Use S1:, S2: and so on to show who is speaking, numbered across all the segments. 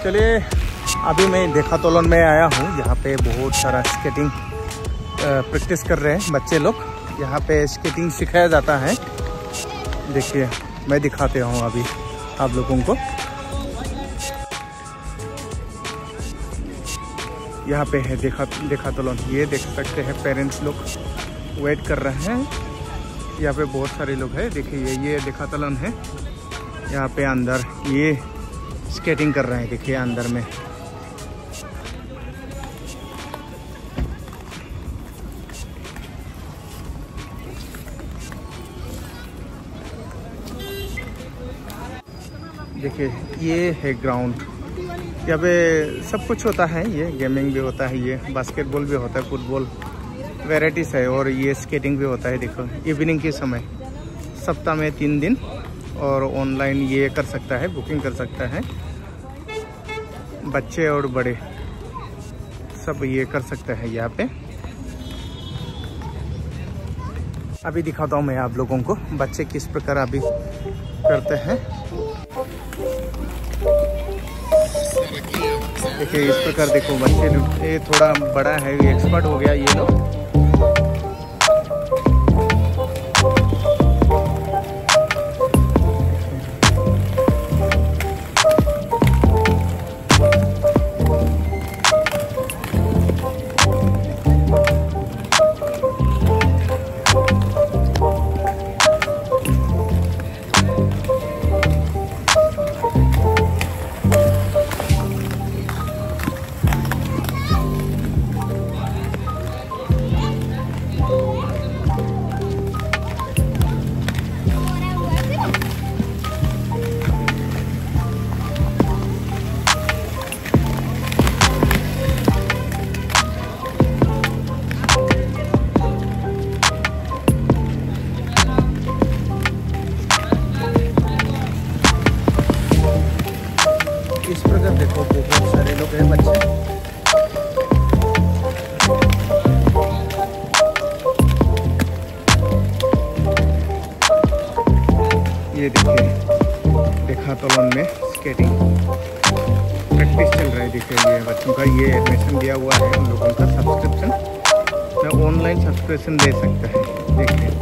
S1: चलिए, अभी मैं देखातोलन में आया हूँ, यहाँ पे बहुत सारा स्केटिंग प्रैक्टिस कर रहे हैं बच्चे लोग। यहाँ पे स्केटिंग सिखाया जाता है। देखिए, मैं दिखाते हूँ अभी आप लोगों को। यहाँ पे है देखातोलन, ये देख सकते हैं पेरेंट्स लोग वेट कर रहे हैं। यहाँ पे बहुत सारे लोग हैं। देखिए, ये देखातोलन है। यहाँ पे अंदर ये स्केटिंग कर रहे हैं। देखिए अंदर में देखिए, ये है ग्राउंड। यहाँ पे सब कुछ होता है। ये गेमिंग भी होता है, ये बास्केटबॉल भी होता है, फुटबॉल वैराइटीज़ है, और ये स्केटिंग भी होता है। देखो, इवनिंग के समय सप्ताह में 3 दिन, और ऑनलाइन ये कर सकता है, बुकिंग कर सकता है। बच्चे और बड़े सब ये कर सकते हैं यहाँ पे। अभी दिखाता हूँ मैं आप लोगों को बच्चे किस प्रकार अभी करते हैं। देखिए, इस प्रकार देखो बच्चे लोग। ये थोड़ा बड़ा है, एक्सपर्ट हो गया ये लोग। इस प्रकार देखो, बहुत सारे लोग हैं बच्चे। ये देखिए, देखातोलन में स्केटिंग प्रैक्टिस चल रहा है। देखिए, ये बच्चों का ये एडमिशन दिया हुआ है उन लोगों का सब्सक्रिप्शन। ऑनलाइन सब्सक्रिप्शन दे सकता है। देखिए,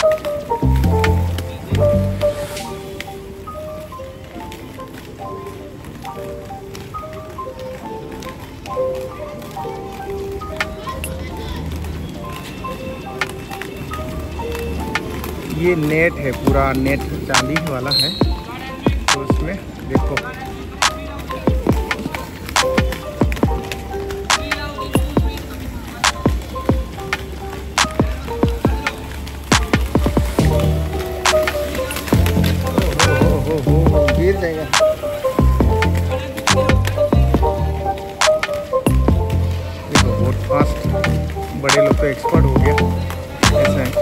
S1: ये नेट है, पूरा नेट चांदी वाला है। तो उसमें देखो, हो गिर जाएगा। देखो, बहुत फास्ट, बड़े लोग तो एक्सपर्ट हो गया। ऐसा है।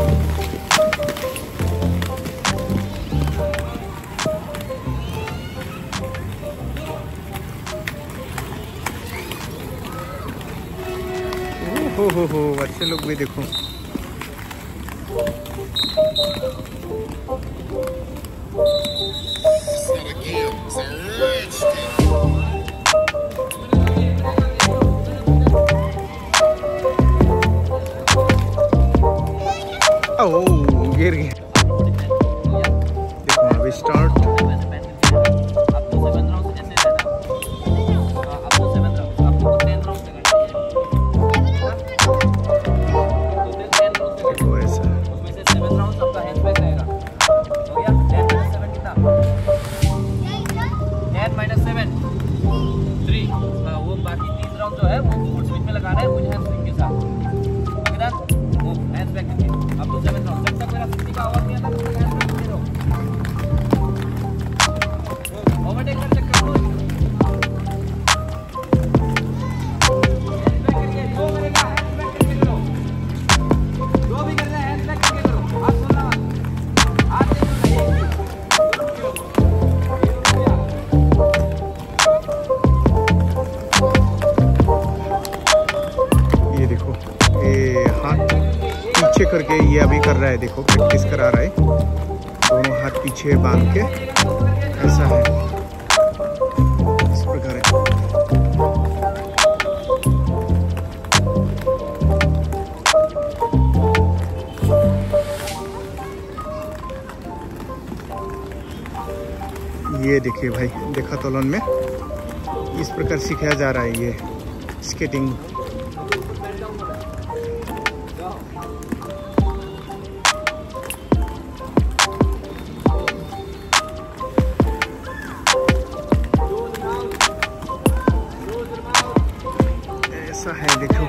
S1: हो बच्चे लोग भी देखो। ओह, गिर गया। देखो, अभी स्टार्ट।
S2: जो है वो फुट स्विच में लगाना है, मुझे हैंडस्प्रिंग के साथ। वो हैंड्स बैक करके अब तो 7 राउंड जब तक मेरा 60 का आवाज नहीं आता तब तक हैंड्स बैक करो। ओवरटेक कर चेक करो। हैंड्स बैक करके जो करेगा हैंड्स बैक करके करो। जो भी करना है हैंड्स बैक करके करो। हाथ छोड़ना मत, हाथ नहीं छोड़ना।
S1: पीछे करके ये अभी कर रहा है। देखो, प्रैक्टिस करा रहा है। दोनों हाथ पीछे बांध के, ऐसा है, इस प्रकार ये देखिए भाई, देखातोलन में इस प्रकार सिखाया जा रहा है ये स्केटिंग। ऐसा है देखो।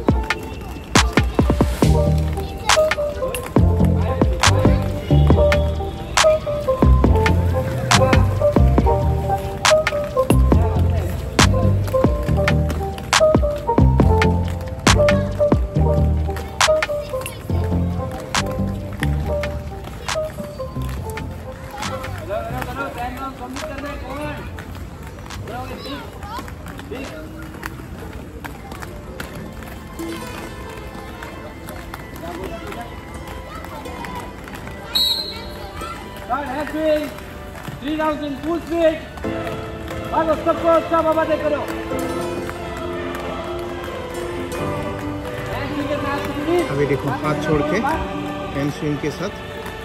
S2: Handspring, 3 rounds in full speed. भागो सबको अच्छा बाबा दे करो।
S1: अभी देखो हाथ छोड़ के हैंड स्विंग के साथ।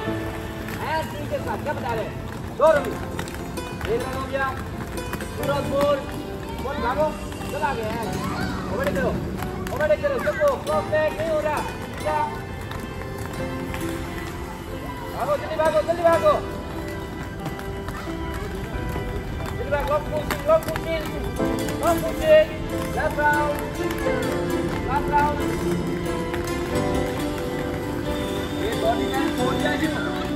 S2: क्या बता रहे? 2 रन। 1 रन हो गया। पूरा बोल भागो, चला गया। ओवरटेक करो सबको। क्रॉस बैक नहीं हो रहा। क्या? भागो जल्दी भागो। Lock pushing. Last round. ये बॉडी में छोड़ जाएगी।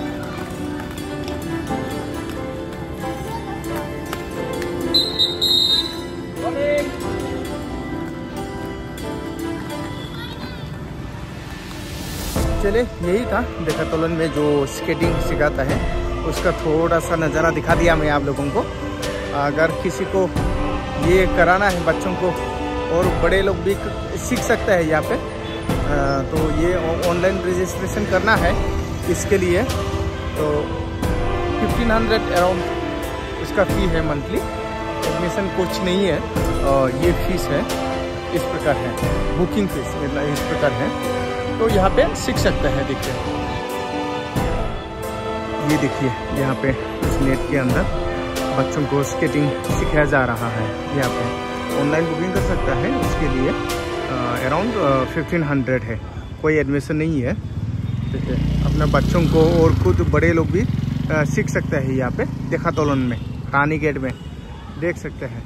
S1: चले, यही था देखातोलन में जो स्केटिंग सिखाता है उसका थोड़ा सा नज़ारा दिखा दिया मैं आप लोगों को। अगर किसी को ये कराना है बच्चों को और बड़े लोग भी सीख सकता है यहाँ पे, तो ये ऑनलाइन रजिस्ट्रेशन करना है इसके लिए तो 1500 अराउंड उसका फ़ी है मंथली। एडमिशन कुछ नहीं है, ये फीस है, इस प्रकार है बुकिंग फीस, इस प्रकार है। तो यहाँ पे सीख सकता है। देखिए ये देखिए यहाँ पे इस नेट के अंदर बच्चों को स्केटिंग सिखाया जा रहा है। यहाँ पे ऑनलाइन बुकिंग कर सकता है, उसके लिए अराउंड 1500 है, कोई एडमिशन नहीं है। ठीक है, अपने बच्चों को और खुद बड़े लोग भी सीख सकते हैं यहाँ पे देखातोलन में, रानी गेट में देख सकते हैं।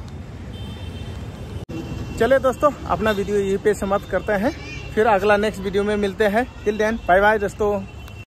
S1: चले दोस्तों, अपना वीडियो यहीं पे समाप्त करते हैं, फिर अगला नेक्स्ट वीडियो में मिलते हैं। टिल देन बाय बाय दोस्तों।